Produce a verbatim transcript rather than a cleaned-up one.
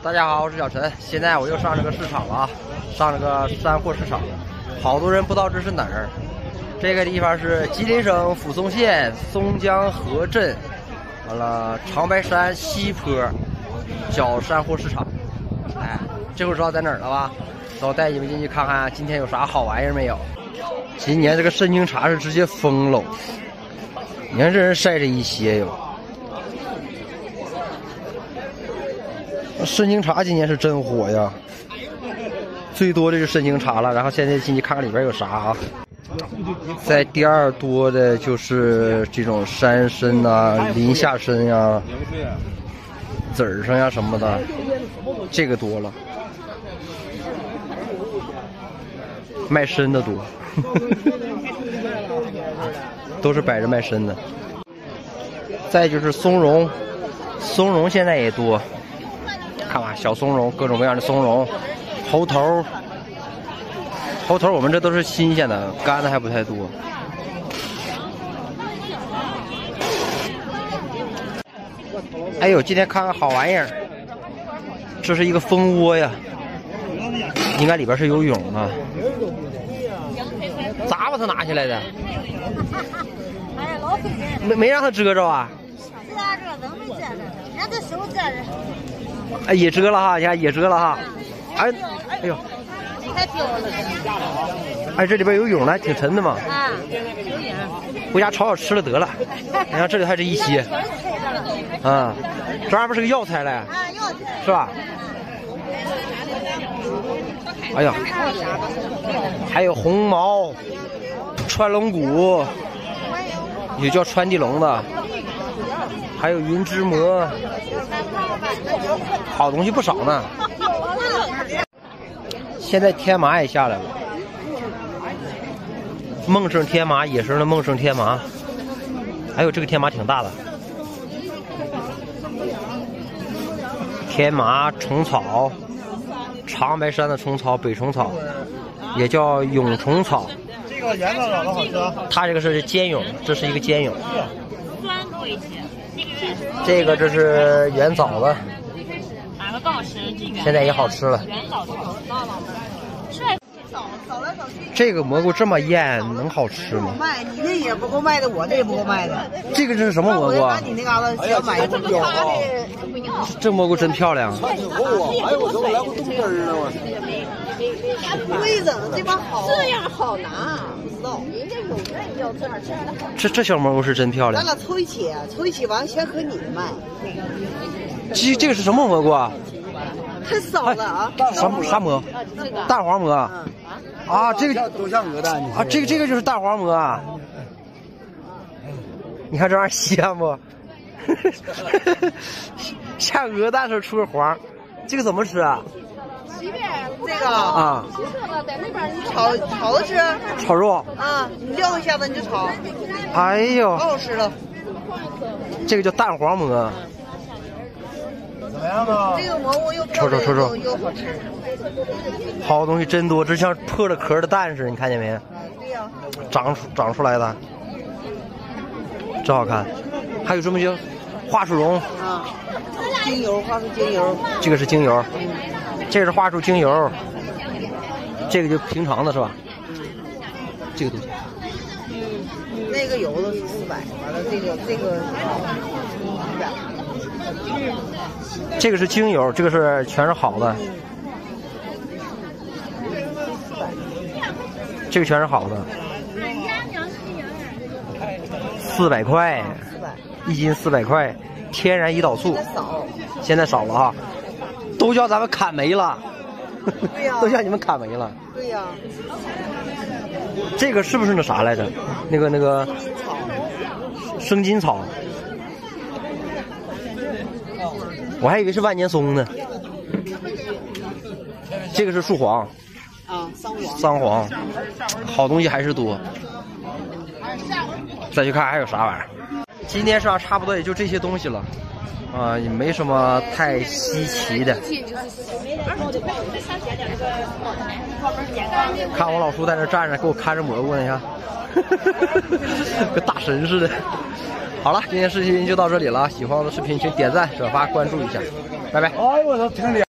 大家好，我是小陈。现在我又上这个市场了啊，上这个山货市场。好多人不知道这是哪儿。这个地方是吉林省抚松县松江河镇，完了长白山西坡小山货市场。哎，这会知道在哪儿了吧？走，我带你们进去看看今天有啥好玩意儿没有。今年这个参菁茶是直接疯了，你看这人晒着一些哟。参菁茶今年是真火呀，最多的是参菁茶了。然后现在进去看看里边有啥啊。在第二多的就是这种山参啊、林下参呀、籽儿上呀什么的，这个多了。卖参的多，都是摆着卖参的。再就是松茸，松茸现在也多。看吧，小松茸，各种各样的松茸，猴头，猴头我们这都是新鲜的，干的还不太多。哎呦，今天看看好玩意儿，这是一个蜂窝呀，应该里边是有蛹啊。咋把它拿下来的？没没让它遮着啊？ 是啊，这怎么没遮着？让它手遮着。 哎，也遮了哈，你看也遮了哈。哎，哎呦， 你看丢了。 哎，这里边有蛹了，挺沉的嘛。 啊，有蛹。 回家炒好吃了得了。你看这里还是一些。啊，这玩意儿不是个药材嘞？ 啊，药材。 是吧？哎呀，还有红毛、穿龙骨，也叫穿地龙的，还有云芝膜，好东西不少呢。现在天麻也下来了，孟生天麻，野生的孟生天麻，还有这个天麻挺大的。天麻、虫草。长白山的虫草，北虫草，也叫蛹虫草。 这个圆枣枣的好吃。 它这个是尖蛹，这是一个尖蛹。 酸多一些。 这个这是圆枣子。 哪个更好吃？这个。 现在也好吃了。 圆枣子。 这个蘑菇这么艳，能好吃吗？ 卖你那也不够卖的，我这也不够卖的。 这个这是什么蘑菇啊？ 你那嘎达想买这么多啊？ 这蘑菇真漂亮。 哎呦，我都来过冻根儿了，我。 规整这帮好， 这样好拿，人家有人要这样这样的好。 这这小蘑菇是真漂亮。 咱俩凑一起，凑一起完全可你的卖。 这这个是什么蘑菇啊？ 太少了啊！ 啥啥蘑？蛋黄蘑。啊，这个都像鹅蛋啊，这个这个就是蛋黄蘑啊！你看这玩意儿鲜不？像鹅蛋似的出个黄，这个怎么吃啊？ 这个啊， 炒炒着吃。 炒肉啊，你撂一下子你就炒。 哎呦， 可好吃了。 这个叫蛋黄蘑。 怎么样啊？ 这个蘑菇又瞅瞅瞅瞅， 又好吃。 好东西真多，这像破了壳的蛋似的，你看见没？ 对呀。 长出长出来的，真好看。还有这么些桦树蓉啊，精油，桦树精油。 这个是精油，这个是桦树精油，这个就平常的是吧？这个多少钱？ 嗯，那个油的是四百，完了这个这个一百。 这个是精油，这个是全是好的。这个全是好的，四百块，一斤四百块，天然胰岛素，现在少了哈，都叫咱们砍没了， 对呀， 都叫你们砍没了。 对呀， 这个是不是那啥来着？那个那个生金草，我还以为是万年松呢。这个是树黄。 啊，桑黄， 桑黄，好东西还是多。再去看还有啥玩意儿。今天上差不多也就这些东西了，啊，也没什么太稀奇的。看我老叔在那站着，给我看着蘑菇呢，你看，跟大神似的。好了，今天视频就到这里了，喜欢我的视频请点赞、转发、关注一下，拜拜。 哎，我操，挺厉害。